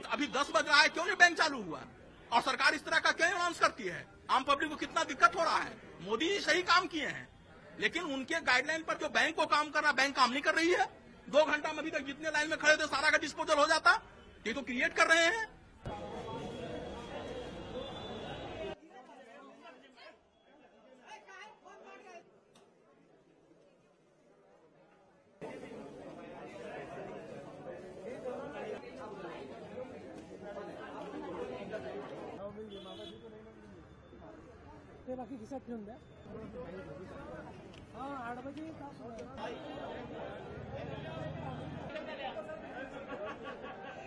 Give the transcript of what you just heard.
अभी 10 बज रहा है, क्यों नहीं बैंक चालू हुआ? और सरकार इस तरह का क्यों अनाउंस करती है? आम पब्लिक को कितना दिक्कत हो रहा है। मोदी जी सही काम किए हैं, लेकिन उनके गाइडलाइन पर जो बैंक को काम कर रहा, बैंक काम नहीं कर रही है। 2 घंटा में अभी तक जितने लाइन में खड़े थे सारा का डिस्पोजल हो जाता। ये तो क्रिएट कर रहे हैं। बाकी किसा ठेवून द्या. हा 8 बजे